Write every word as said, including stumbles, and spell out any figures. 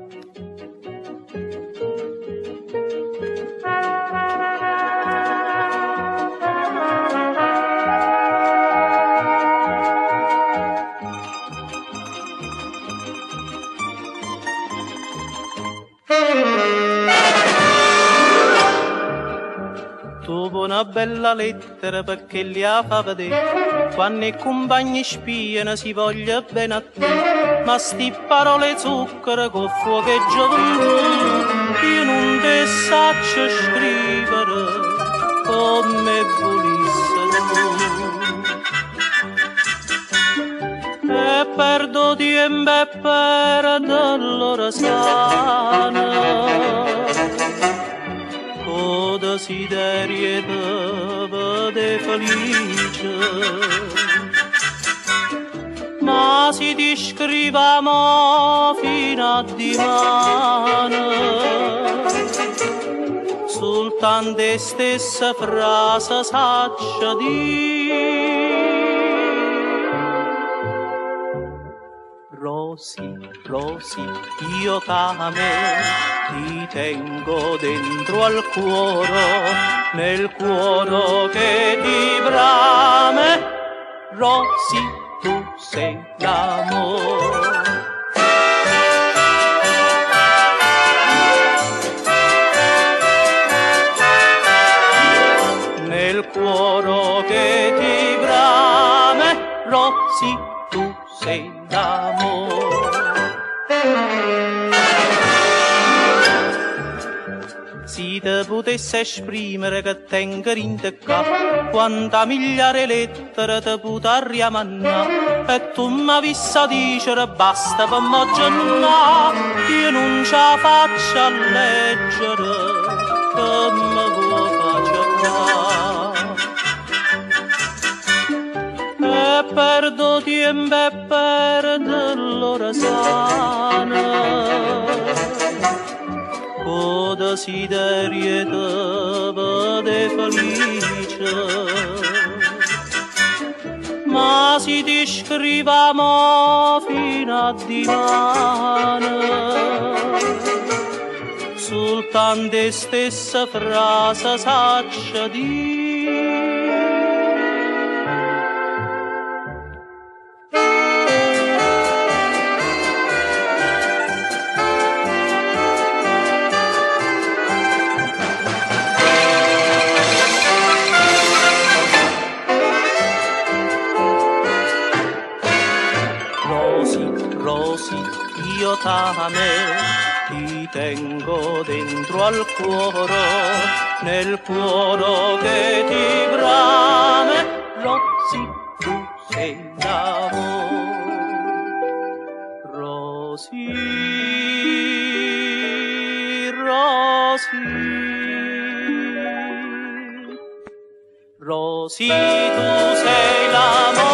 Una bella lettera perché li ha fa vedere quando i compagni spiano si voglia bene a te, ma sti parole zucchero con fuoco e gioventù io non te saccio scrivere come volesse tu e perdo tempo e perdo l'ora sana o desiderio di vedere felice, ma si ti scriviamo fino a dimane, soltanto le stesse frasi saccia di Rosy, Rosy, io t'amo, ti tengo dentro al cuore, nel cuore che ti brame. Rosy, tu sei l'amore. Nel cuore che ti brame, Rosy, tu sei l'amore. Si te potesse esprimere che tengo in te qua, quanta migliaia lettere te potrei mandare, e tu m'avessi dicere basta per mo' giornà, io non ce la faccio a leggere, che me vuoi faccia e perdo tempo e perdo l'ora sana, o desiderio di vedere felice, ma si ti scriviamo fino a dimane, soltanto le stesse frasi saccia di Rosy, io t'amo, ti tengo dentro al cuore, nel cuore che ti brame. Rosy, tu sei l'amore. Rosy, Rosy, Rosy, tu sei l'amore.